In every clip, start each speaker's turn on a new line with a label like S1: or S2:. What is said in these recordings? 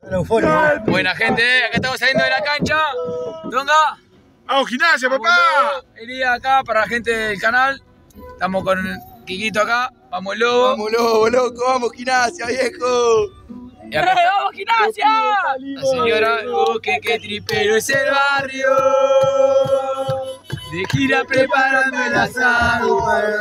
S1: Buena gente, acá estamos saliendo de la cancha. ¿Dónde?
S2: ¡Vamos, Gimnasia, papá!
S1: Venía acá para la gente del canal. Estamos con Quiquito acá. Vamos, Lobo.
S3: Vamos, Lobo, loco. Vamos, Gimnasia, viejo.
S1: Y acá está. ¡Vamos, Gimnasia! La señora, que tripero es el barrio. De gira preparando el asado.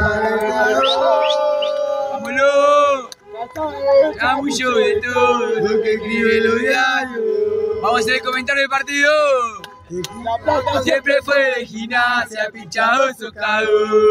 S1: ¡Vamos, Lobo! Ya mucho de todo lo que escribe los diarios. Vamos a hacer el comentario del partido. Siempre fue de Gimnasia, pinchado, socado.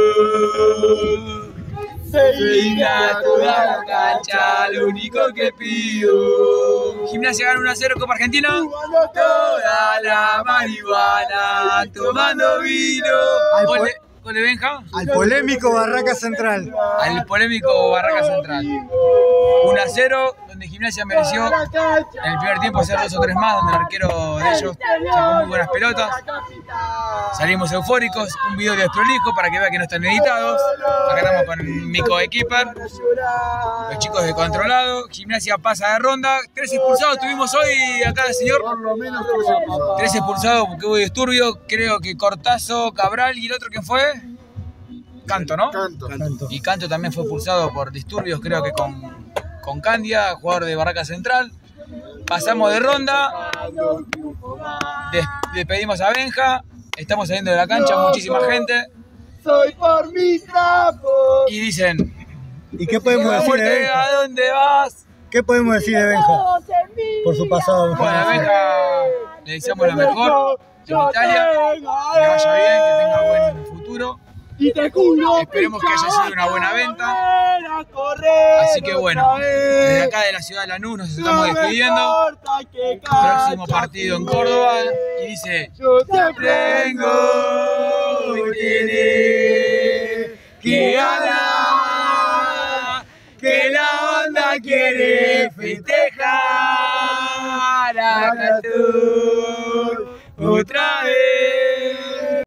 S1: Seguirá toda la cancha, lo único que pido. Gimnasia gana 1-0 Copa Argentina. Toda la marihuana, tomando vino. ¿Gol de Benja?
S4: Al polémico Barraca Central.
S1: Al polémico Barraca Central. 1-0, donde Gimnasia mereció en el primer tiempo hacer 2 o 3 más, donde el arquero de ellos sacó muy buenas pelotas. Salimos eufóricos, un video desprolijo para que vean que no están editados. Acá estamos con mi coequiper, los chicos de controlado. Gimnasia pasa de ronda. 3 expulsados tuvimos hoy acá, señor. 3 expulsados porque hubo disturbio. Creo que Cortazo, Cabral y el otro que fue Canto, ¿no?
S2: Canto.
S1: Y Canto también fue expulsado por disturbios, creo que con Candia, jugador de Barraca Central. Pasamos de ronda. Despedimos a Benja. Estamos saliendo de la cancha, muchísima gente.
S3: Soy por mi trapo.
S1: Y dicen:
S4: ¿Y qué podemos decir de Benja?
S1: ¿A dónde vas?
S4: ¿Qué podemos decir de Benja? Por su pasado.
S1: Bueno, a Benja le deseamos lo mejor en Italia. Que le vaya bien, que tenga buen futuro. Esperemos que haya sido una buena venta. Así que bueno, desde acá de la ciudad de Lanús nos estamos despidiendo. Próximo partido en Córdoba. Y dice: yo tengo que ganar, que la banda quiere festejar. Acá estoy otra vez.